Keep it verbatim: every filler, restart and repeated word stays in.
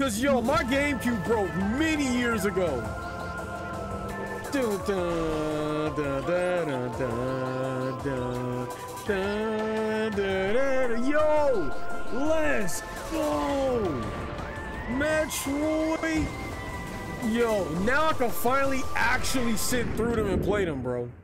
Cause yo, my GameCube broke many years ago. Dun, dun, dun, dun, dun, dun, dun, dun, dun. Yo, let's go, Metroid. Yo, now I can finally actually sit through them and play them, bro.